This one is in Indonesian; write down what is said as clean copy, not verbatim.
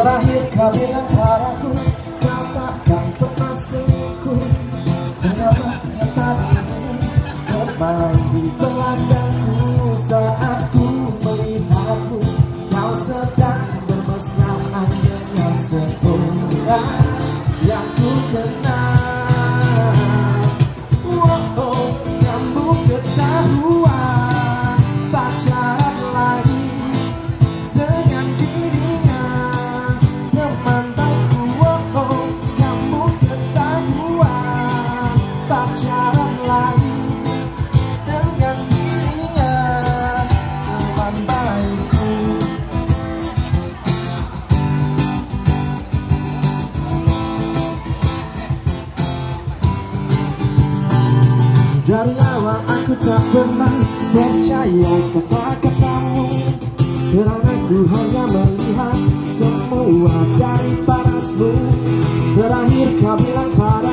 Terakhir kau bilang padaku kau takkan pernah selingkuh. Mengapa yang tadimu bermain di belakangku saat ku melihatmu kau sedang bermesraan dengan seorang yang ku kenal. Oh, kamu ketahuan pacaran lagi dengan dirinya, teman baikku. Oh, kamu ketahuan pacaran lagi dengan dirinya, teman baikku. Dari awal aku tak pernah percaya kata-katamu, karena ku hanya melihat semua dari parasmu. Terakhir kau bilang padaku